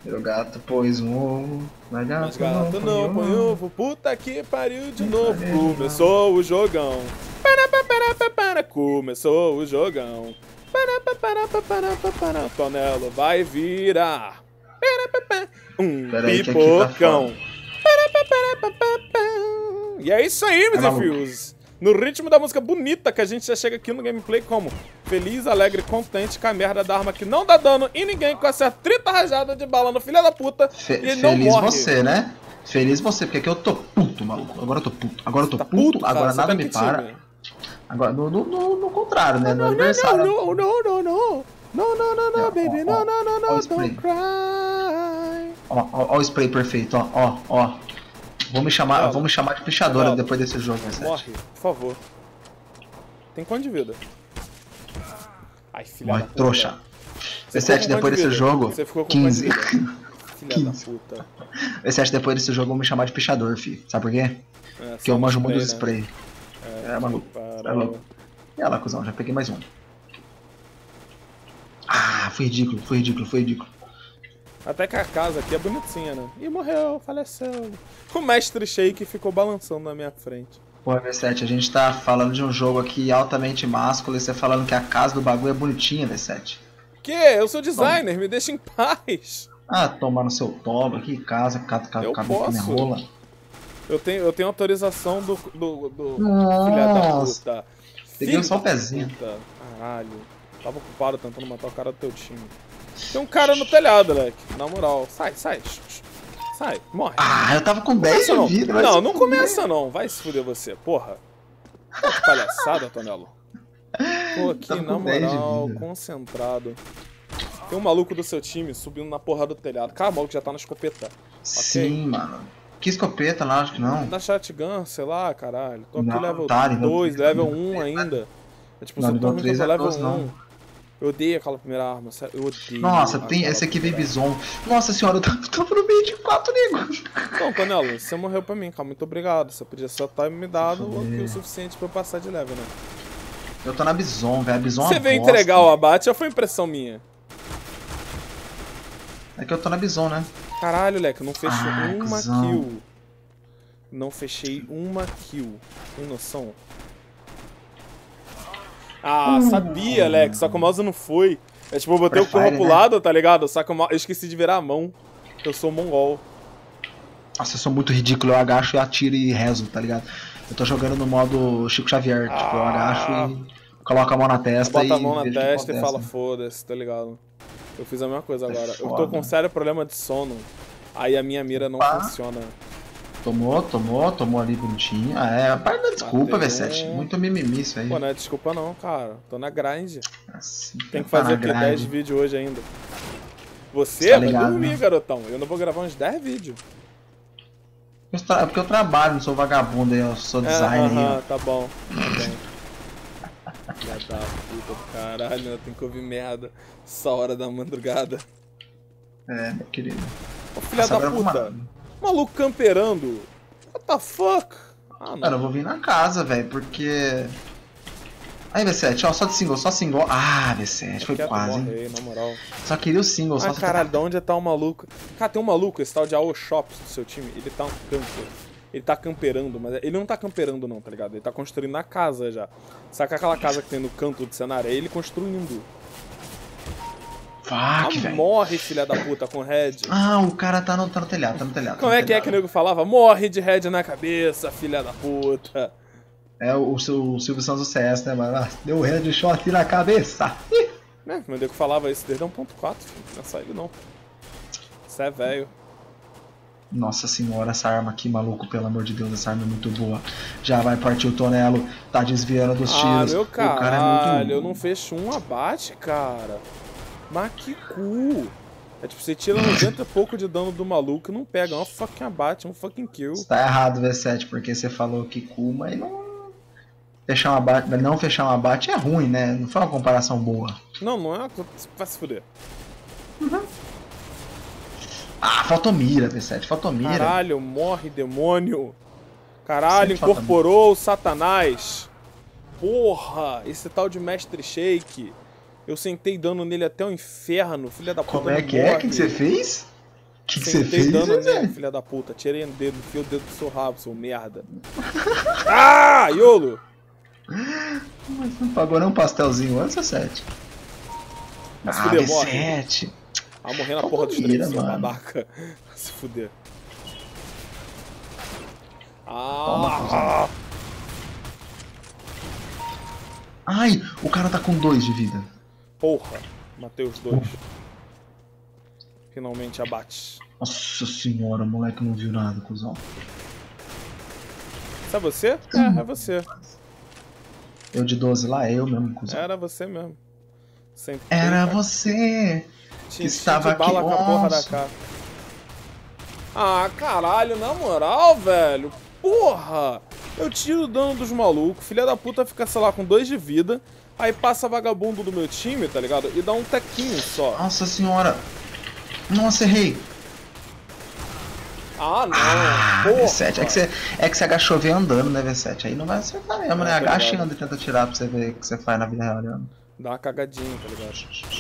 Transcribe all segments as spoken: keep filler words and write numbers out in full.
O gato pôs um ovo, mas gato, Mas gato não, não põe ovo, puta que pariu de novo. pariu, Começou o jogão. Para, para, para, para, para. Começou o jogão. Para, para, para, para, para, para, para. Tonelo vai virar. Para, para, para. Um Pera aí que aqui tá pipocão. Para, para, para, para, para, para. E é isso aí, meus É maluco. desafios. No ritmo da música bonita que a gente já chega aqui no gameplay como feliz, alegre, contente com a merda da arma que não dá dano em ninguém, com essa trinta rajadas de bala no filho da puta. Fe E ele não feliz morre. você, né? Feliz você, porque aqui eu tô puto, maluco. Agora eu tô puto. Agora eu tô Tá puto, puto, agora cara? Você nada tá me que para. time? Agora, no, no, no, no contrário, né? No Não, não, aniversário. não, não, não, não. Não, não, não, não, Ó, baby. ó, Não, ó. não, não, Ó o não. spray. Don't cry. Ó, ó, ó o spray perfeito, ó, ó, ó. Vou me chamar, Ela. vou me chamar de pichadora Ela. depois desse jogo, né, Sete? Morre, por favor. Tem quanto de vida? Ai, filha Morre, da puta. trouxa. Você V sete, ficou com depois quanto de desse vida? jogo, Você ficou com quinze. quanto de vida? Filha quinze. da puta. V sete, depois desse jogo, eu vou me chamar de pichador, fi. Sabe por quê? É, Porque eu só manjo spray, muito dos né? spray. É, É, maluco. para- É louco. E lá, cuzão, já peguei mais um. Ah, foi ridículo, foi ridículo, foi ridículo. Até que a casa aqui é bonitinha, né? E morreu, faleceu. O mestre Shake ficou balançando na minha frente. Pô, V sete, a gente tá falando de um jogo aqui altamente másculo e você falando que a casa do bagulho é bonitinha, V sete. Que? Eu sou designer, me deixa em paz. Ah, tomar no seu toba, que casa, cabe Eu cabe na minha posso. rola. Eu tenho, eu tenho autorização do. do, do Nossa. filha da puta. Peguei Filho só o da pezinho. puta. Caralho. Tava ocupado tentando matar o cara do teu time. Tem um cara no telhado, leque. Na moral. Sai, sai. Sai, morre. Ah, eu tava com dez Começa de não. vida. vai Não, se não fuder. começa não. Vai se fuder você, porra. Tá de palhaçada, Tonelo. Tô aqui, Tava na com dez de moral, vida. concentrado. Tem um maluco do seu time subindo na porra do telhado. Cara, o maluco já tá na escopeta. Sim, mano. Que escopeta lá, acho que não. Na shotgun, sei lá, caralho. Tô aqui Não, level tá, nível dois, três, level nível um três, ainda. É tipo, Não, você tá nível ruim três pra é level doze, não. um. Eu odeio aquela primeira arma, sério. Eu odeio. Nossa, tem aquela esse aqui primeira Baby Zone. Nossa senhora, eu tava, tava no meio de quatro negros. Não, Tonelo, você morreu pra mim, cara. Muito obrigado. Você podia só estar me dado Deixa eu aqui ver. o suficiente pra eu passar de level, né? Eu tô na Bison, velho. A Bison é Você uma veio bosta. entregar o abate ou foi impressão minha? É que eu tô na Bison, né? Caralho, leque, eu não fechei Ah, uma cuzão. kill. Não fechei uma kill. Tem noção? Ah, sabia, Leque. Só que o mouse não foi. É tipo, eu botei o Prefire, corpo pro né? lado, tá ligado? Só que o mouse... eu esqueci de virar a mão. Eu sou mongol. Nossa, eu sou muito ridículo. Eu agacho e atiro e rezo, tá ligado? Eu tô jogando no modo Chico Xavier. Tipo, eu Ah. agacho e coloco a mão na testa Bota e a mão na vejo o que testa e acontece. fala, foda-se, tá ligado? Eu fiz a mesma coisa É agora. Eu tô foda. com um sério problema de sono. Aí a minha mira não Opa. funciona. Tomou, tomou, tomou ali bonitinho. Ah, é, parte da desculpa, Matei V sete. um. Muito mimimi isso aí. Pô, não é desculpa não, cara. Tô na grind. Assim, Tem que tá fazer na o quê? grade. dez vídeos hoje ainda. Você Tá vai ligado, dormir, né? garotão. Eu não vou gravar uns dez vídeos. Eu tra- É porque eu trabalho, não sou vagabundo, eu sou É, designer. aham, aí, tá bom. Tá bom. Filha da puta do caralho, eu tenho que ouvir merda essa hora da madrugada. ó. É, meu querido. Ô, filha Essa da agora eu vou puta. matar. Maluco camperando. What the fuck? Ah, Mano, eu não. vou vir na casa, velho, porque... Aí, V sete, ó, só de single, só single. Ah, V sete, foi Quieto, quase, hein? morre aí, na moral. Só queria o single, só Ai, caralho, de onde tá o maluco? Cara, tem um maluco, esse tal de A O Shops do seu time, ele tá um camper. Ele tá camperando, mas ele não tá camperando não, tá ligado? Ele tá construindo a casa já. Saca aquela casa que tem no canto do cenário? É ele construindo. Fuck, Ah, velho. morre, filha da puta, com head. Ah, o cara tá no, tá no telhado, tá no telhado. tá Como no é que é telhado. que o nego falava? Morre de head na cabeça, filha da puta. É o, o, o Silvio Santos do C S, né, mano? Ah, deu headshot na cabeça. Né, meu nego falava isso desde um ponto quatro, filho. Não é só ele não. Isso é velho. Nossa senhora, essa arma aqui, maluco, pelo amor de Deus, essa arma é muito boa. Já vai partir o Tonelo, tá desviando dos Ah, tiros. meu O cara é caralho, muito... eu não fecho um abate, cara. Mas que cu. É tipo, você tira noventa e pouco de dano do maluco e não pega. É um fucking abate, um fucking kill. Tá errado, V sete, porque você falou que Kuma e não... Fechar um abate, não fechar um abate é ruim, né? Não foi uma comparação boa. Não, não é. Vai se fuder. Ah, faltou mira, V sete, faltou mira. Caralho, morre, demônio. Caralho, Sempre incorporou o Satanás. Porra, esse tal de Mestre Shake. Eu sentei dando nele até o inferno, filha da puta. Como é não que é? O morre. que, que você fez? que, que você Sentei fez, dano Zé? nele, filha da puta. Tirei um dedo, enfia o dedo do seu rabo, seu merda. Ah, Iolo! Mas não pagou nem um pastelzinho antes, sete. Vai se Ah, fuder, V morre. sete. Ah, morrer na Calma porra dos mira, três, seu mano. babaca. Vai se fuder. Toma, Ah! Ai, o cara tá com dois de vida. Porra, matei os dois. Finalmente abate. Nossa senhora, o moleque não viu nada, cuzão. Isso é você? É, é você. Eu de doze lá, eu mesmo, cuzão. Era você mesmo. Sentei, Era ca- você te que enchi estava de bala aqui. com a porra da Nossa. cara. Ah, caralho, na moral, velho. Porra! Eu tiro o dano dos malucos, filha da puta fica, sei lá, com dois de vida, aí passa vagabundo do meu time, tá ligado? E dá um tequinho só. Nossa senhora. Nossa, errei. Ah, não. Ah, porra. V sete. É que, você, é que você agachou vem andando, né, V sete? Aí não vai acertar mesmo, É, né? tá Agacha e ligado. anda e tenta tirar pra você ver o que você faz na vida real. Né? Dá uma cagadinha, tá ligado?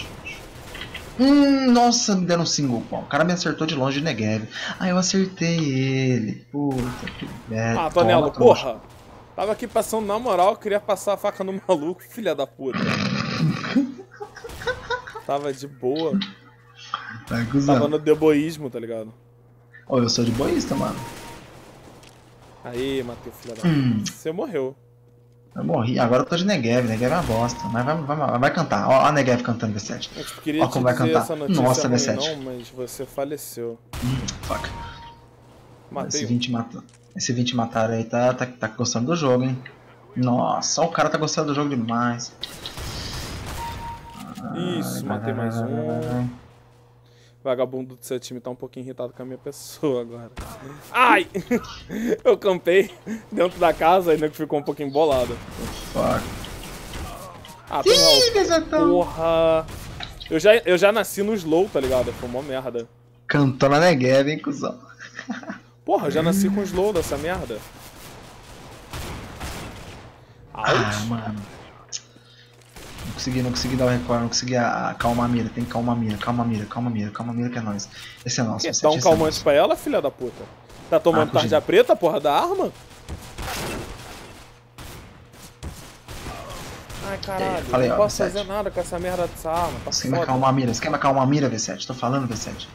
Hum, nossa, me deram um single. Bom, o cara me acertou de longe de Negev. Ah, eu acertei ele. Puta que merda. Ah, Tonelo, Toma, trouxa. porra! Tava aqui passando na moral, queria passar a faca no maluco, filha da puta. Tava de boa. Vai, cuzão. Tava no deboísmo, tá ligado? Ô, eu sou de boísta, mano. Aí, matei o filho da puta. Hum, Você morreu. eu morri. Agora eu tô de Negev. Negev é uma bosta. Mas vai, vai, vai cantar. Ó a Negev cantando V sete. Eu tipo, queria Ó te como vai dizer cantar. essa notícia Nossa, ruim, V sete. não, mas você faleceu. Hum, fuck. Matei Esse um. vinte mata... Esse vinte mataram aí tá, tá, tá gostando do jogo, hein? Nossa, ó, o cara tá gostando do jogo demais. Isso, Vai, matei vai, mais vai, vai, um. vai. Vagabundo do seu time tá um pouquinho irritado com a minha pessoa agora. Ai! Eu campei dentro da casa e nego ficou um pouquinho bolado. Fuck. Ah, Ih, Tonelo, Bezetão. porra! Eu já, eu já nasci no slow, tá ligado? Foi uma merda. Cantou na Negev, hein, cuzão. Porra, eu já nasci com slow dessa merda. Ah, Out? mano. Não consegui, não consegui dar o recorde, não consegui a- acalmar a mira. Tem que calmar a mira, calma a mira, calma a mira, calma a mira que é nóis. Esse é nosso. Quer esse dar é um esse calmante é pra ela, filha da puta? Tá tomando Ah, tarja preta, porra, da arma? Ai, caralho, Falei, não ó, posso V sete. fazer nada com essa merda dessa arma, tá nosso. Você quer me foda. acalmar a mira? Você quer me acalmar a mira, V sete? Tô falando, V sete.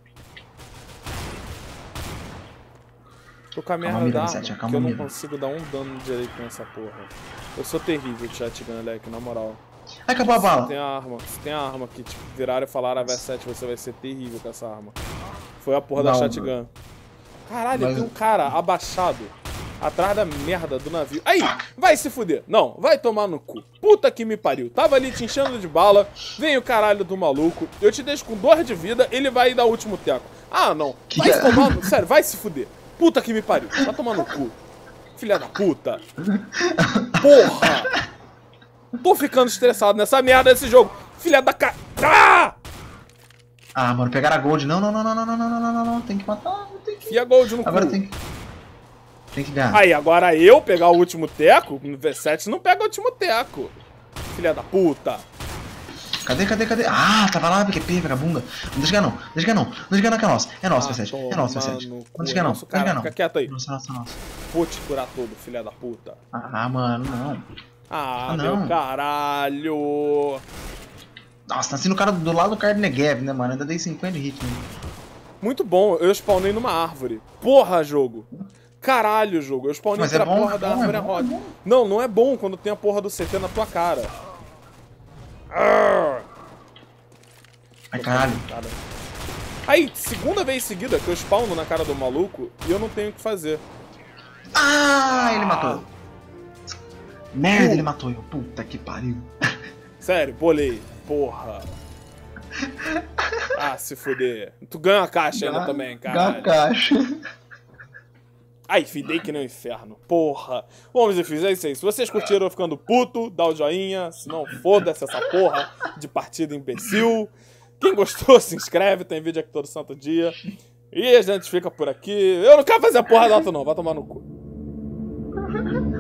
Tô com a merda Calma, mira, da V arma, sete, que calma, eu não mira. consigo dar um dano direito nessa porra. Eu sou terrível de shotgun, Leque, na moral. Ai, acabou a Se bala. tem a arma, se tem a arma que tipo, viraram e falaram a V sete, você vai ser terrível com essa arma. Foi a porra da Não, shotgun. Caralho, mas- tem um cara abaixado atrás da merda do navio. Aí, vai se fuder. Não, vai tomar no cu. Puta que me pariu. Tava ali te enchendo de bala, vem o caralho do maluco, eu te deixo com dor de vida, ele vai dar o último teco. Ah, não. Que Vai que é? tomar no... Sério, vai se fuder. Puta que me pariu. Vai tomar no cu. Filha da puta. Porra. Tô ficando estressado nessa merda desse jogo. Filha da ca... Ah! Ah, mano, pegaram a gold. Não, não, não, não, não, não, não, não, não, não. Tem que matar. Tem que... Fia gold no Agora cu. tem que... Tem que ganhar. Aí, agora eu pegar o último teco, no V sete não pega o último teco. Filha da puta. Cadê, cadê, cadê? Ah, tava lá, P Q P, vagabunda. Não deixa ganhar não, não deixa ganhar não, não deixa ganhar não que é nosso. É nosso, Ah, V sete. É toma nosso, V sete. no Não cu, deixa ganhar não, nosso não deixa cara, ganhar não. fica quieto aí. Nossa, nossa, nossa. Vou te curar todo, filha da puta. Ah, mano, não. Ah, Ah, meu não. caralho. Nossa, tá sendo o cara do lado do cara de Negev, né, mano? Ainda dei cinquenta de hit, né? Muito bom, eu spawnei numa árvore. Porra, jogo. Caralho, jogo. Eu spawnei Mas é pra bom, porra é da bom, é árvore é bom, é roda. bom. Não, não é bom quando tem a porra do C T na tua cara. Arr. Ai, caralho. Cara. Aí, segunda vez seguida que eu spawno na cara do maluco e eu não tenho o que fazer. Ah, ele matou. Merda, Uh. ele matou eu. Puta que pariu. Sério, bolei. Porra. Ah, se fuder. Tu ganha a caixa ainda também, Dá caralho. caixa. Ai, fidei que nem o inferno. Porra. Bom, meus filhos, é isso aí. Se vocês curtiram eu ficando puto, dá o joinha. Se não, foda-se essa porra de partida imbecil. Quem gostou, se inscreve. Tem vídeo aqui todo santo dia. E a gente fica por aqui. Eu não quero fazer a porra da auto, não. Vai tomar no cu.